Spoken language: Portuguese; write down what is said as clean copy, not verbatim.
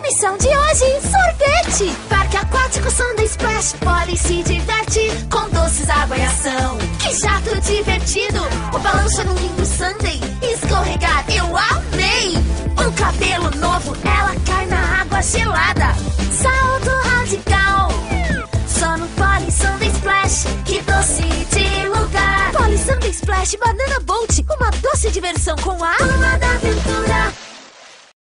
Missão de hoje, sorvete! Parque aquático Sundae Splash, Polly se diverte com doces, água e ação. Que jato divertido! O balanço no lindo Sundae, escorregar, eu amei! Um cabelo novo, ela cai na água gelada. Salto radical, só no Polly Sundae Splash, que doce de lugar. Polly Sundae Splash Banana Boat, uma doce diversão com água